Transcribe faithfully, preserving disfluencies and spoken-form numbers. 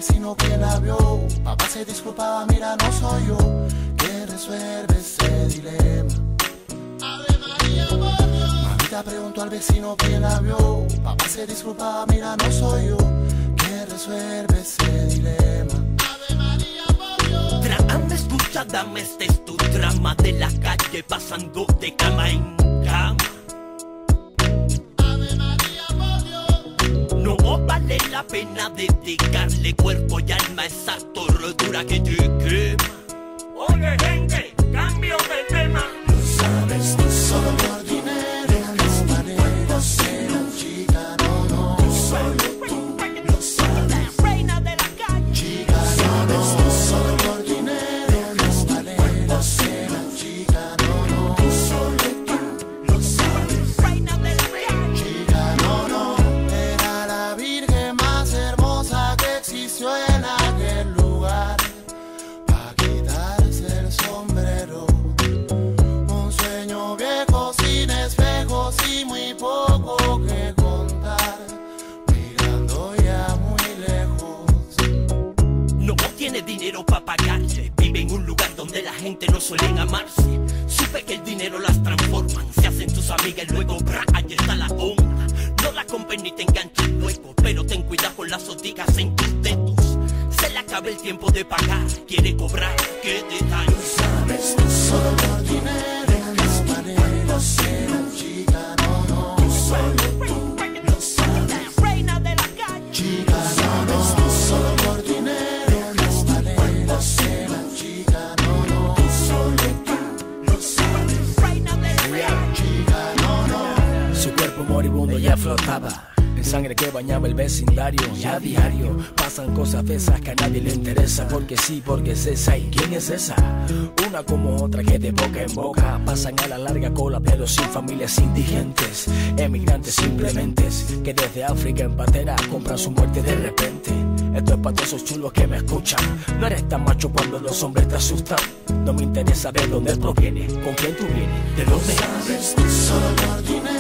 vecino que la vio. Papá se disculpaba, mira, no soy yo que resuelve ese dilema. Ave María, mamita preguntó al vecino que la vio. Papá se disculpaba, mira, no soy yo que resuelve ese dilema. Ave María, Trama escuchada, este es tu trama de la calle pasando de cama en cama. No vale la pena dedicarle cuerpo y alma a esa tortura que te quema. Oye gente, cambio de tema. lo sabes tú solo por dinero. Las maneras eran chica, no, no. Tú solo tú lo sabes. Reina de la calle. Chica, no, no. Tú solo por dinero. Las maneras eran chica, no, no. Tú solo tú lo sabes. Reina de la calle. Chica, no, no. Era la virgen más hermosa que existió en aquel lugar. Pa' quitarse el sombrero. Un sueño viejo sin espejos y muy poco que contar. Mirando ya muy lejos. No tiene dinero para pagarse. Vive en un lugar donde la gente no suele amarse. Supe que el dinero las transforman. Se hacen tus amigas y luego bra, ahí está la honra. No la compren ni te enganchen luego, pero ten cuidado con las otigas en tus dedos. Se le acaba el tiempo de pagar. Quiere cobrar, qué detalle. Sabes tú solo por dinero. Las maneras eran chica, no, no. Tú solo tú lo sabes. Reina de la calle. Chica, no, no. Tú solo por dinero. Las maneras eran chica, no, no. Tú solo tú lo sabes. Reina de la calle. Chica, no, no. Su cuerpo moribundo ya flotaba en sangre que bañaba el vecindario. Y a diario pasan cosas de esas que a nadie le interesa. Porque sí, porque es esa. ¿Y quién es esa? Una como otra que de boca en boca pasan a la larga cola, pero sin familias indigentes, emigrantes simplemente, que desde África en patera compran su muerte de repente. Esto es para todos esos chulos que me escuchan. No eres tan macho cuando los hombres te asustan. No me interesa de dónde proviene, con quién tú vienes, de dónde Sabes tú solo por dinero.